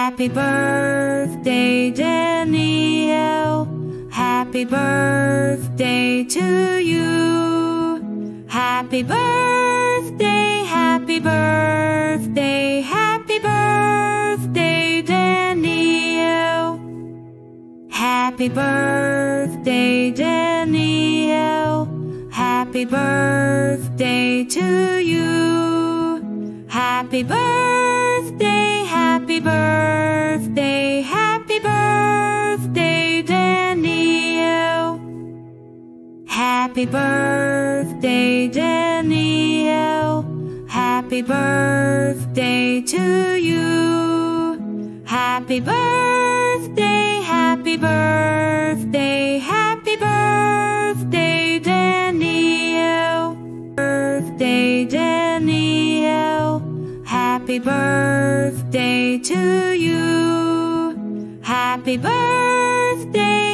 Happy birthday, Danielle. Happy birthday to you. Happy birthday, happy birthday, happy birthday, Danielle. Happy birthday, Danielle. Happy birthday to you. Happy birthday, happy birthday, happy birthday, Danielle. Happy birthday, Danielle. Happy birthday to you. Happy birthday, happy birthday, happy birthday, Danielle. Birthday, Danielle. Happy birthday to you. Happy birthday.